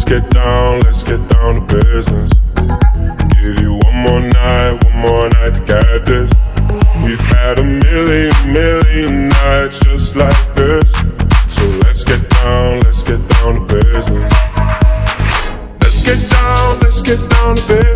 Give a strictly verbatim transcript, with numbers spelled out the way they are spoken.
let's get down, let's get down to business. Give you one more night, one more night to get this. We've had a million, million nights just like this. So let's get down, let's get down to business. Let's get down, let's get down to business.